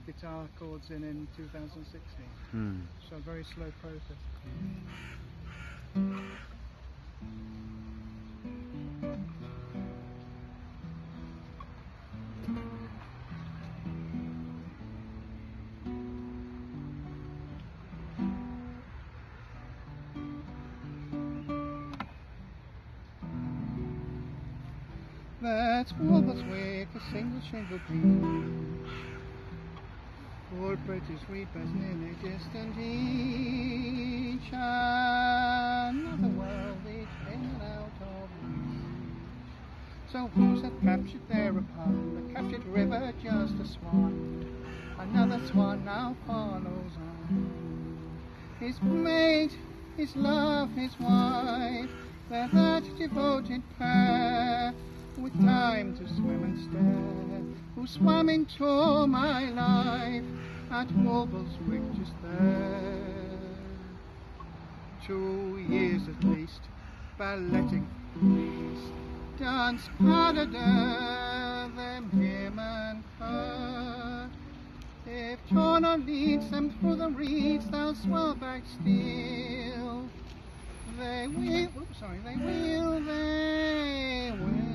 guitar chords in 2016. So a very slow process. That's Walberswick, a single shingle beach. Footbridges, reedbeds, nearly distant each. Another world each in and out of reach. So who's that captured there upon the captured river? Just a swan. Another swan now follows on. His mate, his love, his wife, they're that devoted pair, with time to swim and stare, who swam into my life at Walberswick just there. 2 years at least, balleting please, dance padder them him and her. If Jonah leads them through the reeds, they'll swell back still. They will, they will.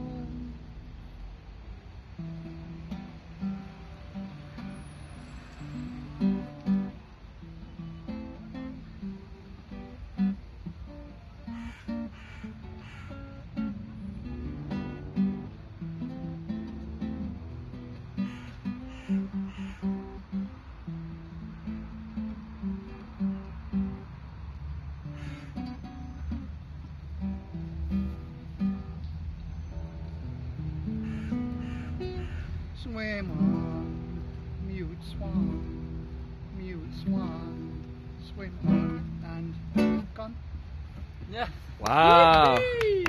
Swim on, mute swan, swim on and gone. Yeah. Wow.